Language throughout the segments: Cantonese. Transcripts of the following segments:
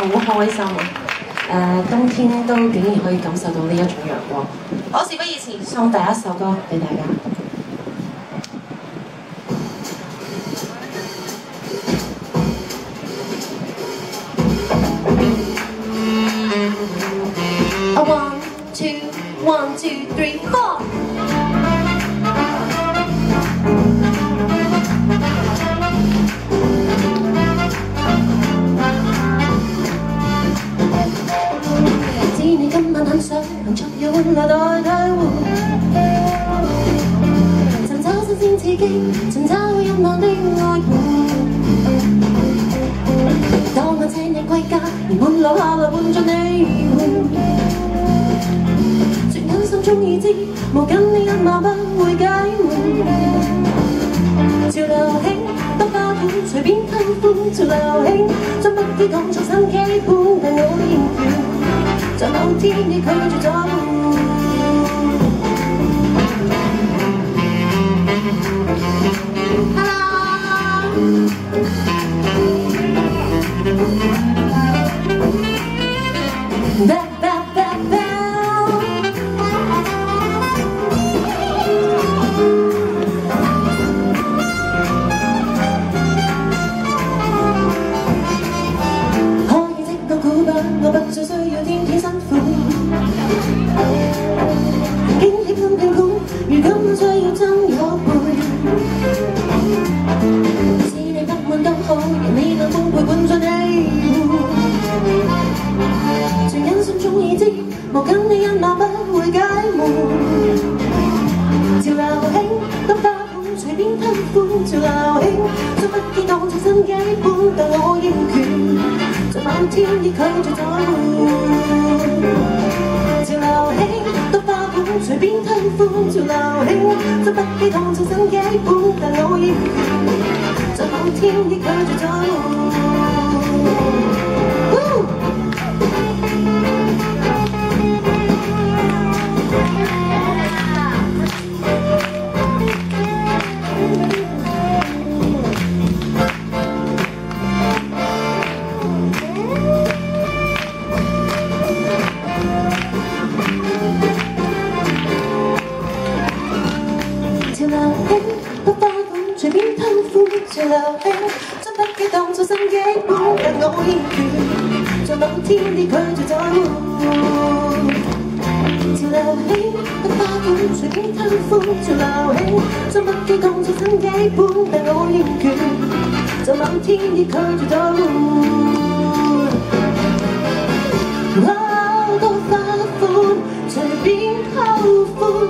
好開心啊！冬天都竟然可以感受到呢一種陽光。好，事不宜遲，送第一首歌俾大家。One, two, three, four.知你今晚很想能昨夜換來代替換，尋找新鮮刺激，尋找音樂的愛伴。當我請你歸家，連滿路下來伴着你換。心中已知，無緊你一馬不會解悶。潮流興，多花款隨便偷歡。潮流興，將不羈當作新基本，但我厭倦，在某天已拒絕咗換。我不再需要天天辛苦，經歷咁痛苦，如今我需要真有伴。是你不滿都好，讓你那豐沛灌進你全因心中已知，無緊你一馬不會解悶。潮流興，多花款隨便偷歡。潮流興，將不羈當作新基本，但我厭倦。在某天已拒絕再換，潮流興，多花款隨便偷歡。潮流興，將不羈當作新基本，但我厭倦，在某天已拒絕再換。潮流興，將不羈當作新基本，但我厭倦，在某天已拒絕再換。潮流興，多花款隨便偷歡。潮流興，將不羈當作新基本，但我厭倦，在某天已拒絕再換。多花款隨便偷歡，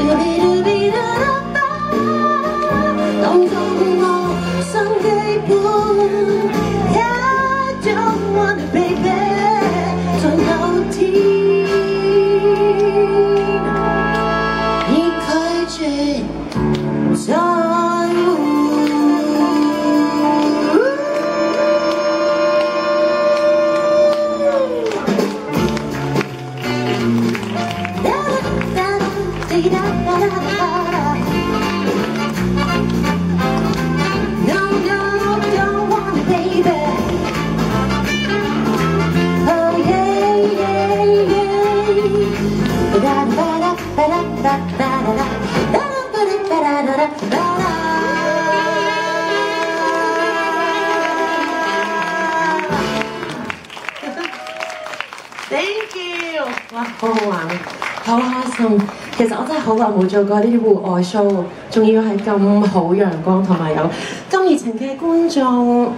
當作我新基本。I don't want it, baby， 在某天已拒絕再換。Thank you， 哇，好好玩，好開心。其實我真係好耐冇做過呢啲戶外 show， 仲要係咁好陽光同埋有咁熱情嘅觀眾。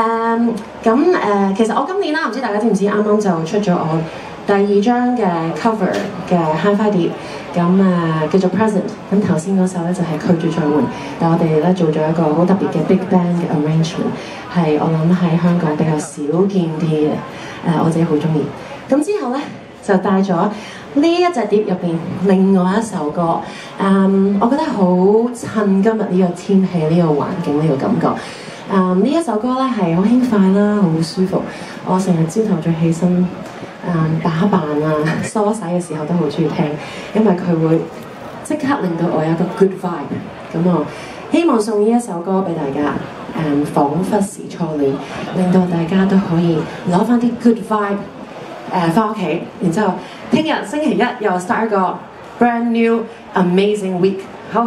其實我今年啦，唔知大家知唔知，啱啱就出咗我第2張嘅 cover 嘅 Hi-Fi 碟，叫做 Present。咁頭先嗰首咧就係拒絕再換，但我哋咧做咗一個好特別嘅 Big Band 嘅 arrangement， 係我諗喺香港比較少見啲嘅，我自己好中意。咁之後咧就帶咗呢一隻碟入邊另外一首歌，我覺得好襯今日呢個天氣、呢個環境、呢個感覺。呢一首歌咧係好輕快啦，好舒服。我成日朝頭早起身打扮啊、梳洗嘅時候都好中意聽，因為佢會即刻令到我有一個 good vibe。咁我希望送呢一首歌俾大家。 彷彿是初戀，令到大家都可以攞翻啲 good vibe 翻屋企，然之後聽日星期一又 start 一個 brand new amazing week。好。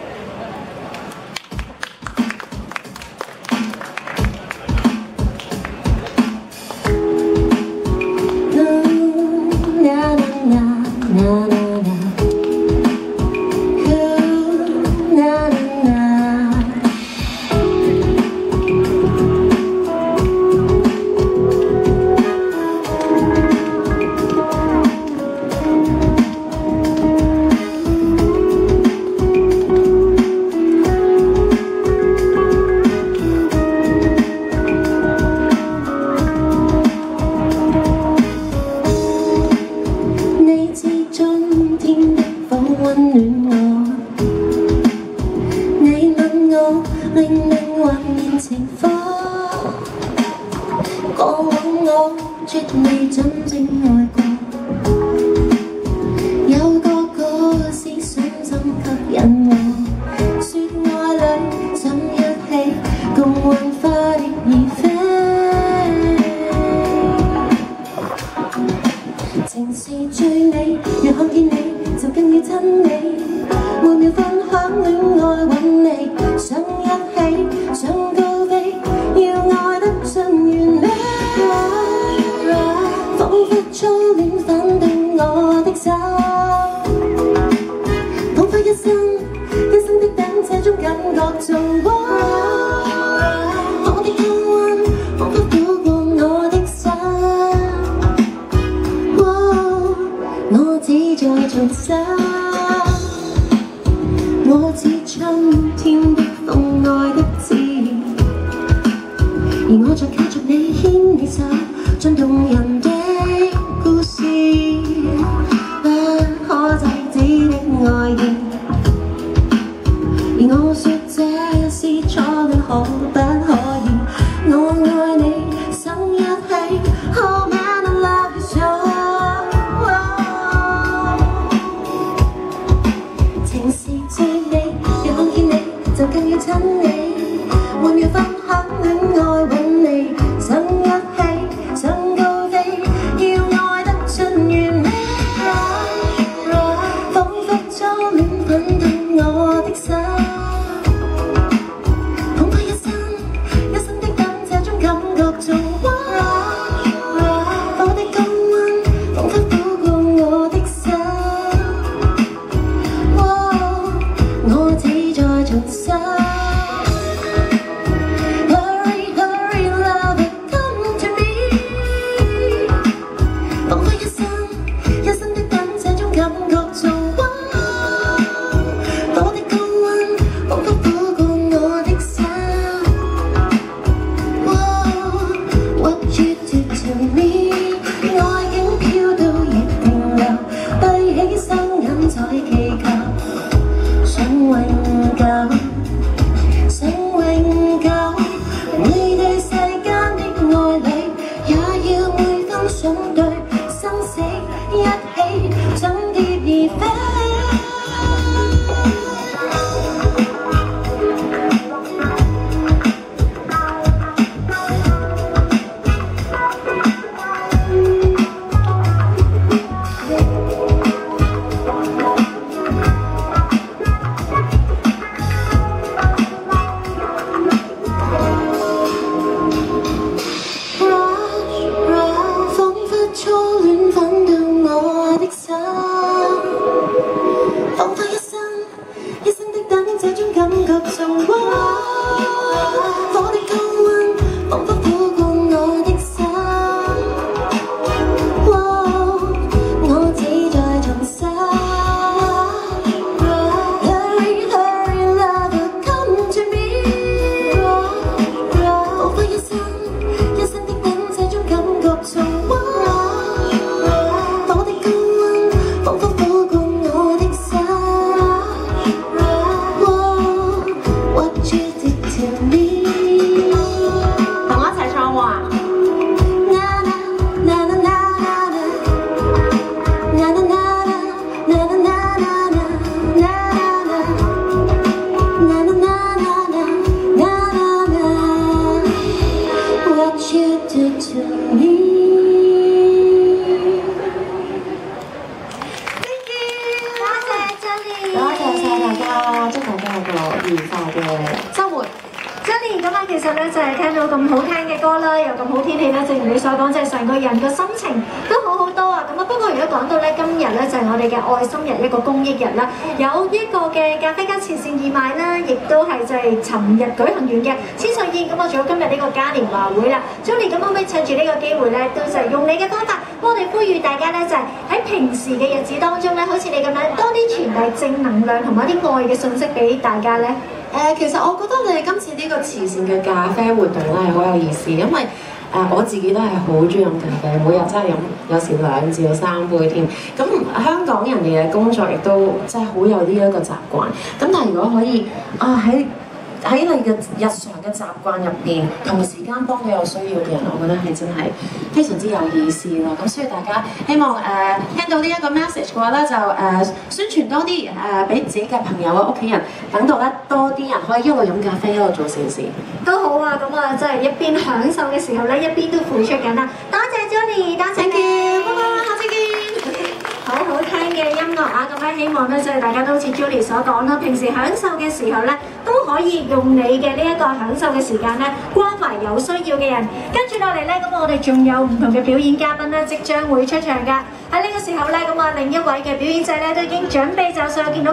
絕未真正愛過，有個思想深吸引我，說愛侶怎一起共幻化的而飛，情是最美，若看見你就更要親你，每秒分享戀愛揾你，想一起想高飛，要愛得盡完美。彷彿初戀反動我的手，彷彿一生的等這種感覺仲wow，我的高溫彷彿撫過我的手，我只在重手，我似春天的風愛的自然，而我在靠着你牽你手，像動人的故事，不可制止的愛意。而我說這是初戀，可不可以？我愛你，想一起。Oh man, I love you so。情是最美，若看見你就更要親你，每秒分享戀愛揾你，想一起，想高飛，要愛得盡完美。彷彿初戀粉動我的手，彷彿一生的等這種感覺仲wow，我的高溫彷彿撫過我的手，我只在重手。初戀粉動我的手。 愉快嘅週末。 Jenny 咁啊，其實咧就係聽到咁好聽嘅歌啦，又咁好天氣啦，正如你所講，即係成個人嘅心情都好好多啊！咁啊，不過如果講到咧今日咧就係我哋嘅愛心日，一個公益日啦，有一個嘅咖啡加慈善義賣啦，亦都係就係尋日舉行完嘅千歲宴，咁啊，仲有今日呢個嘉年華會啦。Jenny 咁可唔可以趁住呢個機會咧，都就係用你嘅方法，幫我哋呼籲大家咧，就係喺平時嘅日子當中咧，好似你咁樣多啲傳遞正能量同埋一啲愛嘅信息俾大家咧。 其實我覺得你今次呢個慈善嘅咖啡活動咧係好有意思，因為我自己都係好中意飲咖啡，每日真係飲有時2至3杯添。咁香港人嘅工作亦都真係好有呢一個習慣。咁但係如果可以喺你嘅日常嘅習慣入邊，同時間幫到有需要嘅人，我覺得係真係非常之有意思咯。咁所以大家希望聽到呢一個 message 嘅話咧，就宣傳多啲俾自己嘅朋友啊、屋企人，等到咧多啲人可以一路飲咖啡一路做善事。 都好啊，咁啊，即係一邊享受嘅時候咧，一邊都付出緊啦。多謝 Jenny， 多謝你，拜拜，下次見。好好聽嘅音樂啊，咁咧希望咧即係大家都好似 Julie 所講啦，平時享受嘅時候咧，都可以用你嘅呢一個享受嘅時間咧，關懷有需要嘅人。跟住落嚟咧，咁我哋仲有唔同嘅表演嘉賓咧，即將會出場㗎。喺呢個時候咧，咁啊另一位嘅表演者咧都已經準備就緒，見到。